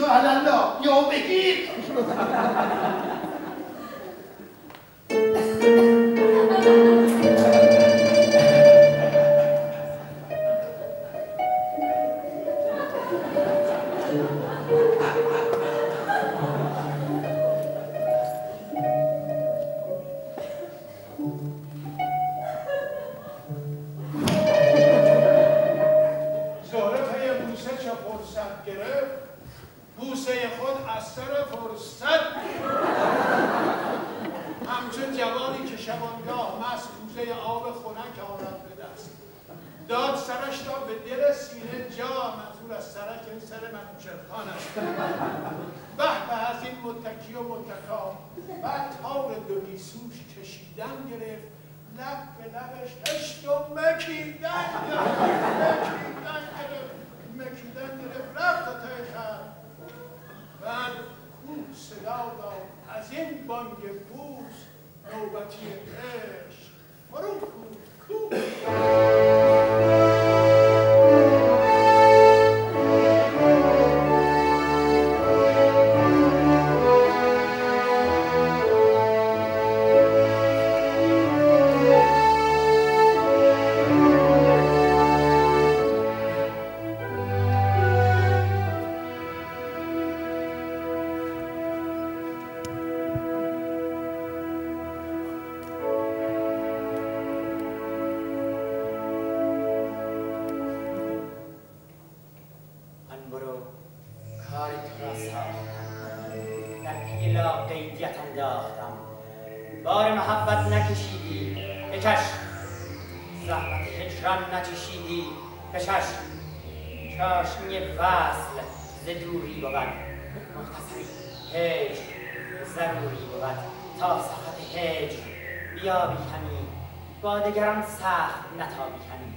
تو علالا یا بگیر. بار محبت نکشیدی بکش، زحمت هجران نچشیدی بکش. چاشنی وصل ز دوری بود، مختصری هجر ضروری بود. تا سخط هجر بیابی همی، با دگران سخت نتابی همی.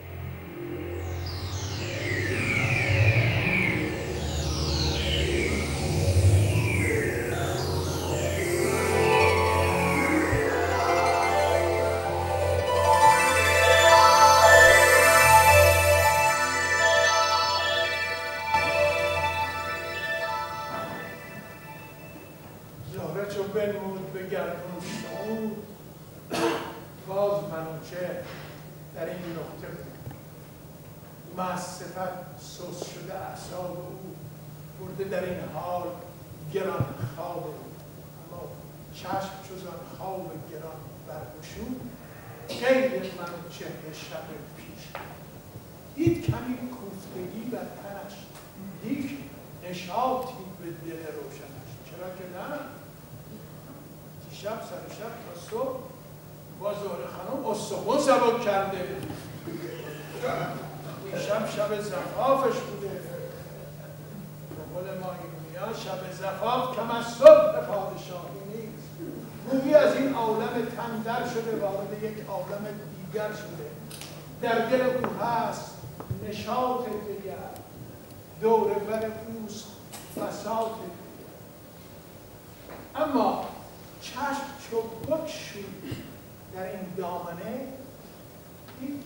سوس شده اعصاب او برده در این حال گران خواب او. اما چشم چوزان خواب گران برگشود خیلی منوچهر شب پیش دید کمی کوفتگی بر تنش، دید نشاطی به دل روشنش. چرا که نه دیشب سر شب تا صبح با زهره خانم استخون سبک کرده، دیشب شب زفافش بوده. به قول مایمونیان شب زفاف کم از صبح پادشاهی نیست. گویی از این عالم تن در شده وارد یک عالم دیگر شده. در دل او هست نشاط دیگر، دور بر اوست بساط دیگر. اما چشم چو بگشود در این دامنه، دید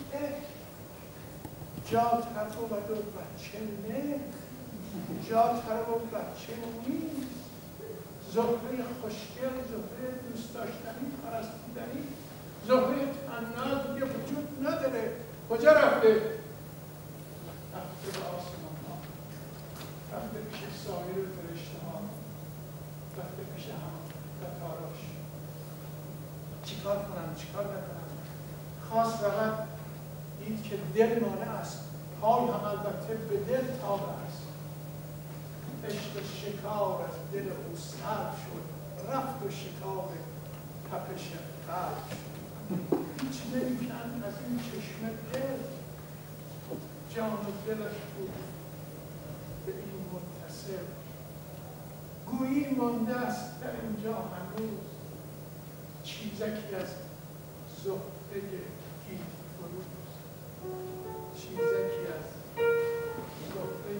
جا طرف و بچه نه، جا طرف و بچه نیست. زهره خوشگل، زهره دوست داشتنی، پرستیدنی، زهره طناز دیگه وجود نداره. کجا رفته؟ رفته به آسمان ها، رفته پیش سایر فرشته ها، رفته پیش هم قطاراش. چیکار کنم چیکار نکنم؟ خواست رود، دید که دل مانع است، پای هم البته به دل تابه است. عشق شکار از دل او سرد شد، رفت و شکار تپش قلب شد. هیچ نمیکند از این چشم دل، جان و دلش بود به این متصل. گویی مانده است در اینجا هنوز چیزکی از زهره گیتی فروز، چیزکی از زهره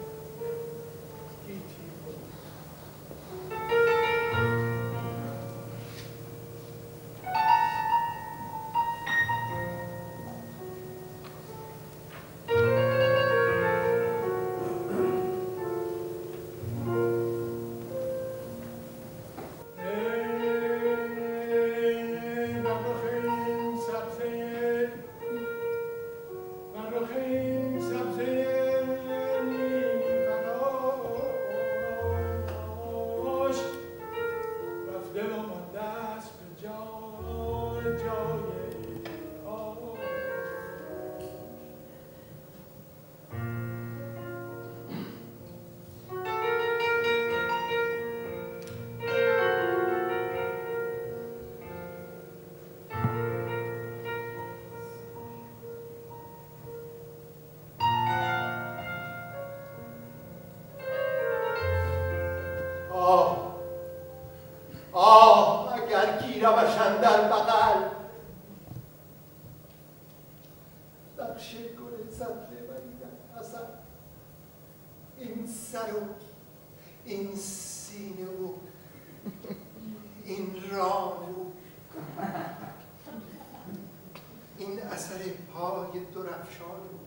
گیتی فروز. نقش گل سبزه و این سر و این سینه و این ران و این اثر پای درفشان و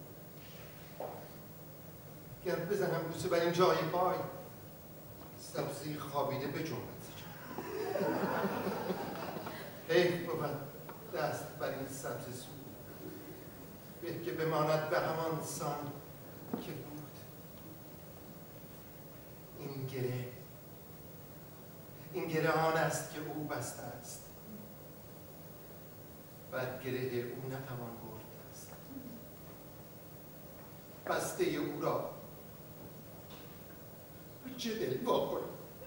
گر بزنم بوسه بر این جای پای سبزه خوابیده به جنبت حیف بود دست بر این سبزه سو به که بماند به همان سان که بود این گره آن است که او بسته است بر گره او نتوان برد است بسته او را چه دل واکنم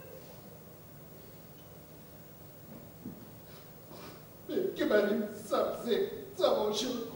به که بر این سبزه زماشه بکنم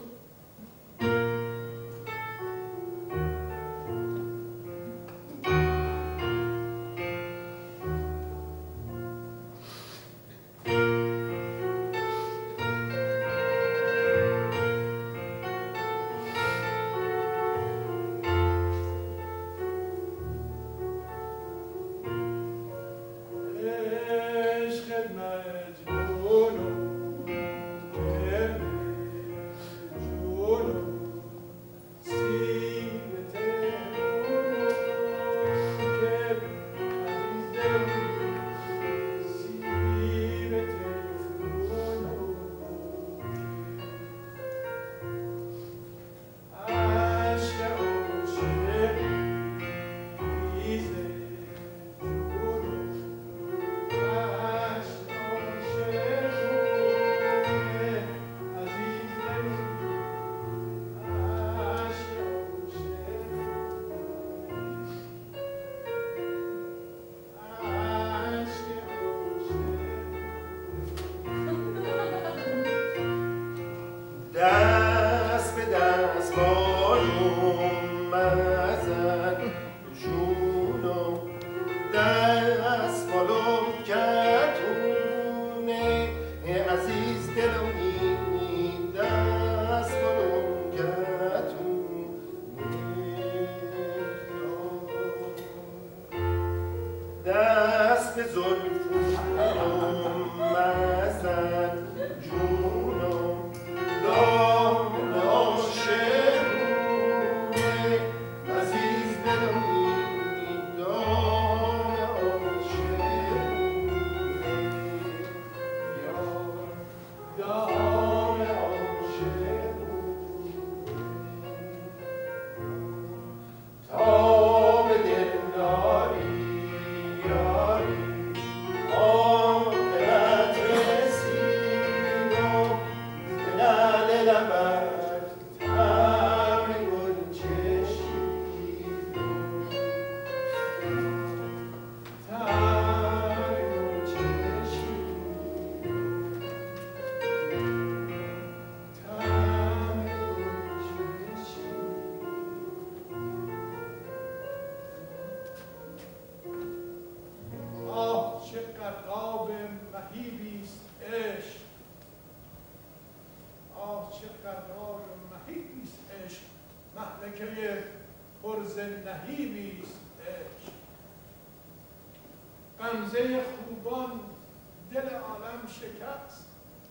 غمزه خوبان دل عالم شکست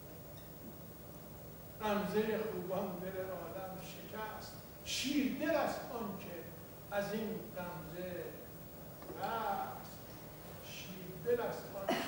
غمزه خوبان دل عالم شکست شیر دل است آن که از این غمزه رست شیر دل است آن